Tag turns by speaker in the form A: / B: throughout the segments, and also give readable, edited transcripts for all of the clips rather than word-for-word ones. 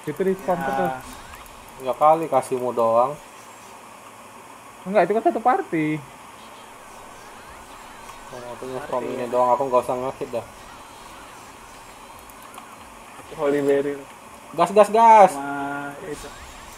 A: Itu di spawn terus.
B: Ya kali kasihmu doang.
A: Enggak, itu kan satu party.
B: Kalau aku nge-from ini doang, aku nggak usah nge-hit dah.
C: Holy Berry
B: Gas, gas, gas.
C: sama itu.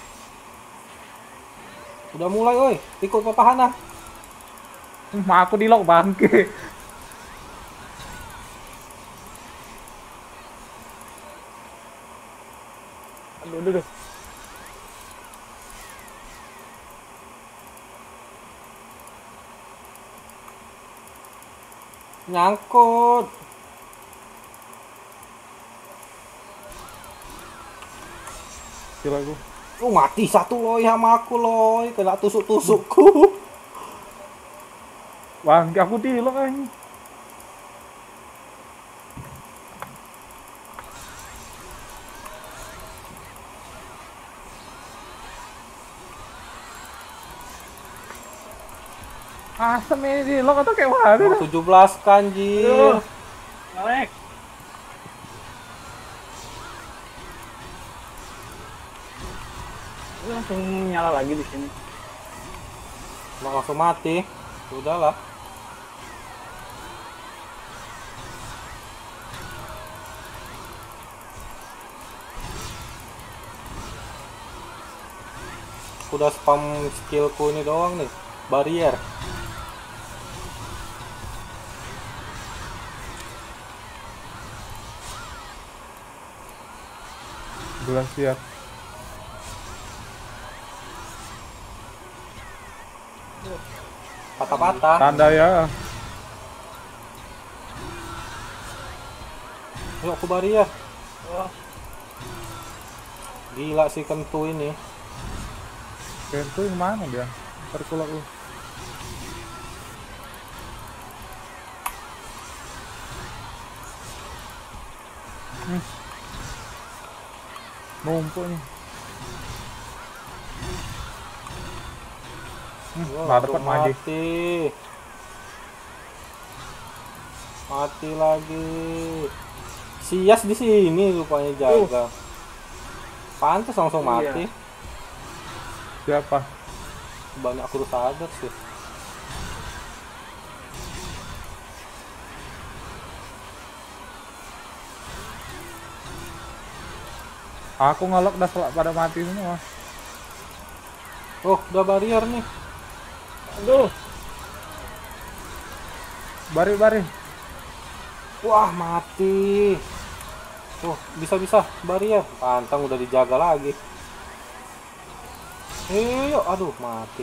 B: Udah mulai, woi. Ikut papahana.
A: Aku di lock bangke.
C: Aduh.
B: Nyangkut.
A: Gila aku.
B: Mati satu loy sama aku loy. Kena tusuk-tusukku.
A: Bangke aku di lock aja. Asem ini di lock atau kayak mana?
B: Nomor 17 kan, Jil.
C: Ngelek. Itu langsung nyala lagi di sini.
B: Langsung mati. Udahlah. Udah spam skillku ini doang nih. Barrier.
A: Belas siap.
B: Patah-patah.
A: Tanda ya.
B: Yuk aku barrier.
C: Wah,
B: Gila si kentu ini.
A: Kentu yang mana dia? Terkulak lu. Numpuk nih. Nggak dapat mati.
B: Mati lagi. Sias di sini rupanya jaga. Pantes langsung mati.
A: Siapa?
B: Banyak crusader sih.
A: Aku ngelok dah pada mati semua.
B: Oh, udah barrier nih.
C: aduh.
A: Bari.
B: Wah, mati. Oh, bisa barrier. Pantang udah dijaga lagi. Yuk, aduh, mati.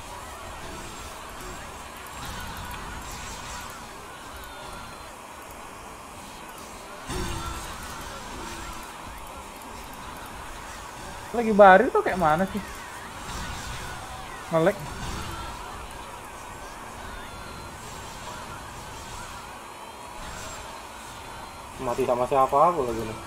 A: Lagi bari tuh kayak mana sih? Ngelek.
B: Mati sama siapa aku lagi nih.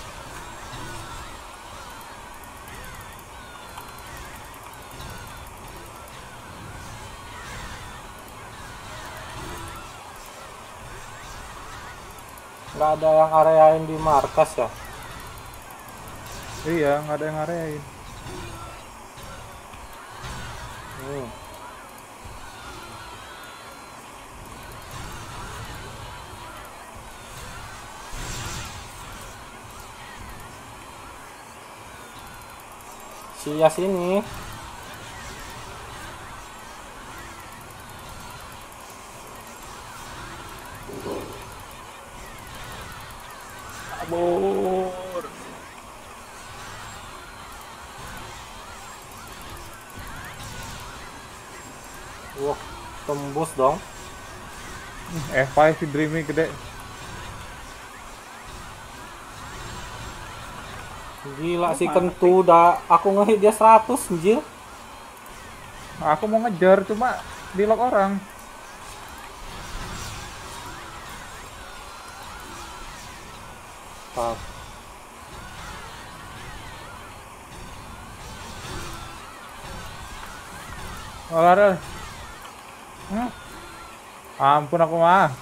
B: Nggak ada yang areain di markas ya?
A: Iya, nggak ada yang ngareain.
B: Sias ini.
C: Kabur.
B: Wah, tembus dong.
A: F5 si Dreamy gede.
B: Gila si kentu udah aku ngehit dia 100 anjir.
A: Aku mau ngejar cuma di lock orang.
B: Pak.
A: Olahraga. Ampun aku mah.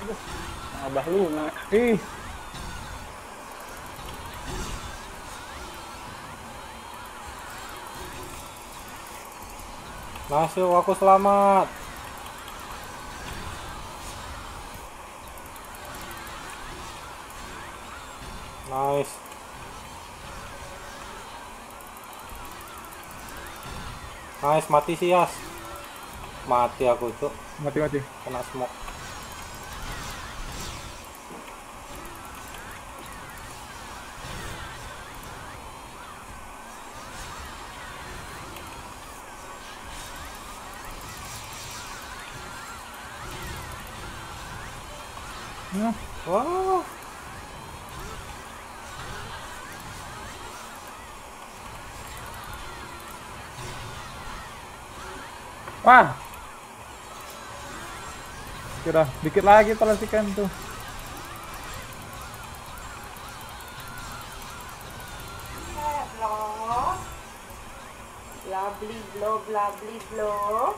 C: Abah Luna.
A: Ih,
B: Nice, yuk, aku selamat. Nice. Nice, mati sih Yas. Mati aku tuh,
A: mati.
B: kena smoke.
A: Nah,
B: Wah.
A: wah. Kira dikit lagi pelasikan tuh.
D: Hello. Lovely blow, lovely blow.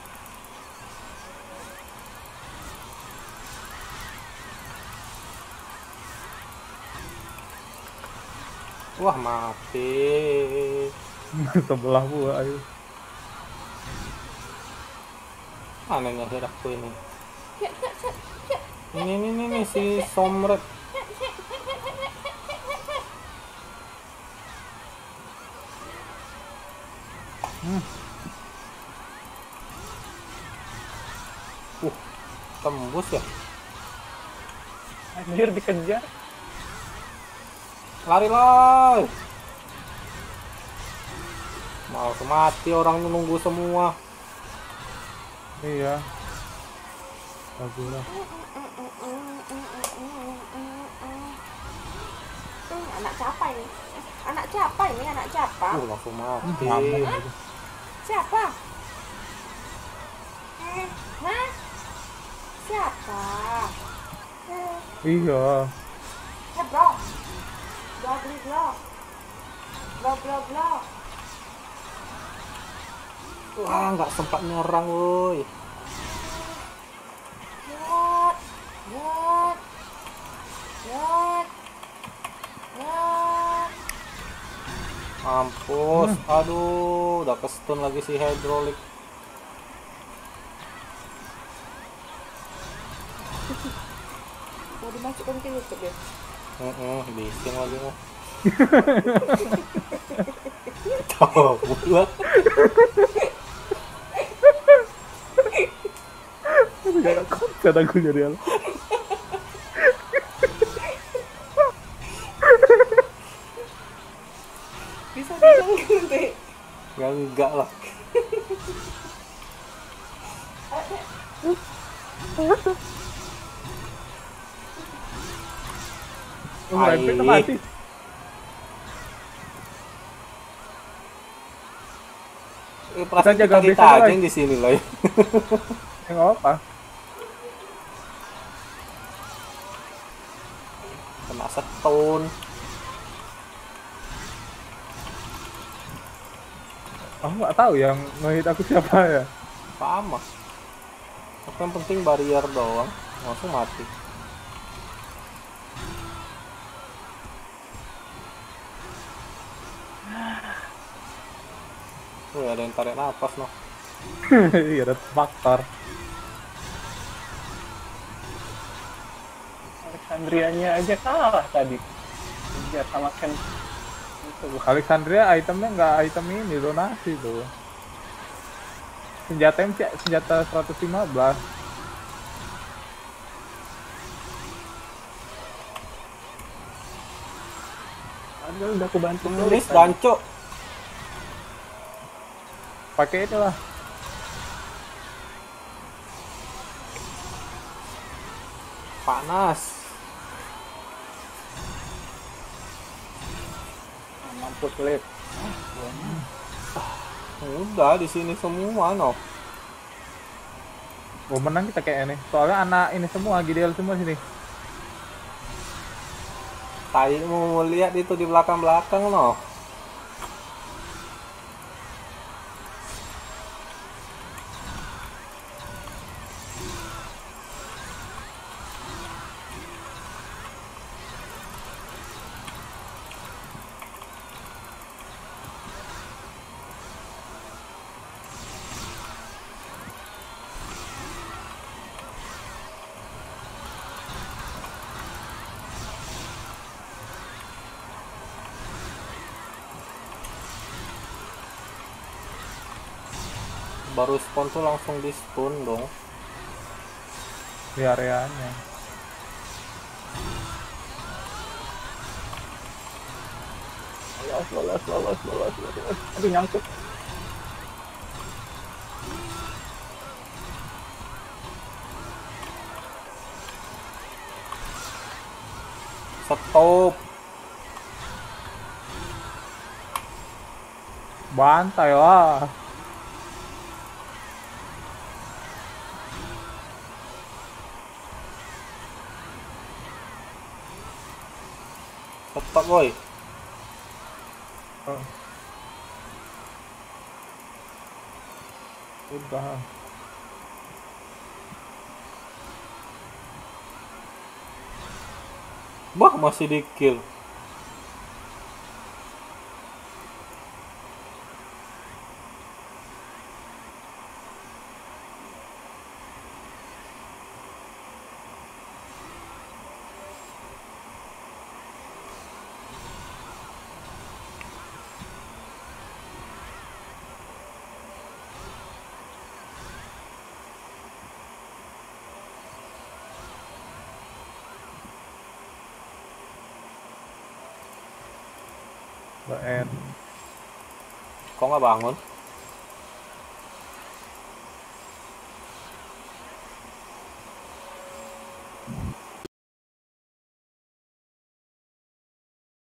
B: Wah, mati.
A: Sebelah gua, ayo.
B: Anehnya aku ini. Ini si Somret. Tembus ya.
C: Anjir dikejar.
B: Lari lah. Mau mati, orang nunggu semua.
A: Iya. Bagus lah.
D: Anak siapa ini? Anak siapa ini? Anak siapa?
B: Langsung mati.
D: Siapa? Hah? Siapa?
A: Iya.
D: Bro. Lovely blow. Blow.
B: Wah, nggak sempat nyerang, woi.
D: Yot.
B: Mampus. Aduh, udah ke-stun lagi si Hydraulic.
D: Mau dimasukkan ke YouTube ya?
B: Bising lagi mah. Tahu pula.
A: Gak ada konten aku jadi al.
D: Bisa nanti.
B: Ya enggak lah.
A: Rempet mati.
B: Perasaan
A: jaga
B: kita
A: base
B: aja
A: aja.
B: yang di sini loh.
A: Enggak apa.
B: Kena stun.
A: Aku nggak tahu yang ngehit aku siapa ya.
B: Sama. Tapi yang penting barrier doang, langsung mati. Wih, ada yang tarik nafas noh.
A: Iya, ada faktor.
C: Alexandrianya aja kalah tadi. Kejar sama Ken. Itu
A: Alexandria itemnya nggak item ini donasi tuh. Senjata 115.
C: Padahal udah aku bantu
B: Tulis banco.
A: Pakai itu lah.
B: Panas.
C: mampus lip.
B: Udah di sini semua noh.
A: Oh, menang kita kayak ini. Soalnya anak ini semua, GDL semua sini.
B: Tadi mau lihat itu di belakang-belakang noh. baru spawn tuh langsung di stun dong.
A: Di areanya.
C: Lolos. Aduh, nyangkut.
B: Stop.
A: Bantai lah.
B: Stop boy.
A: Udah.
B: Bah, masih di kill.
A: BN.
B: Kok nggak bangun?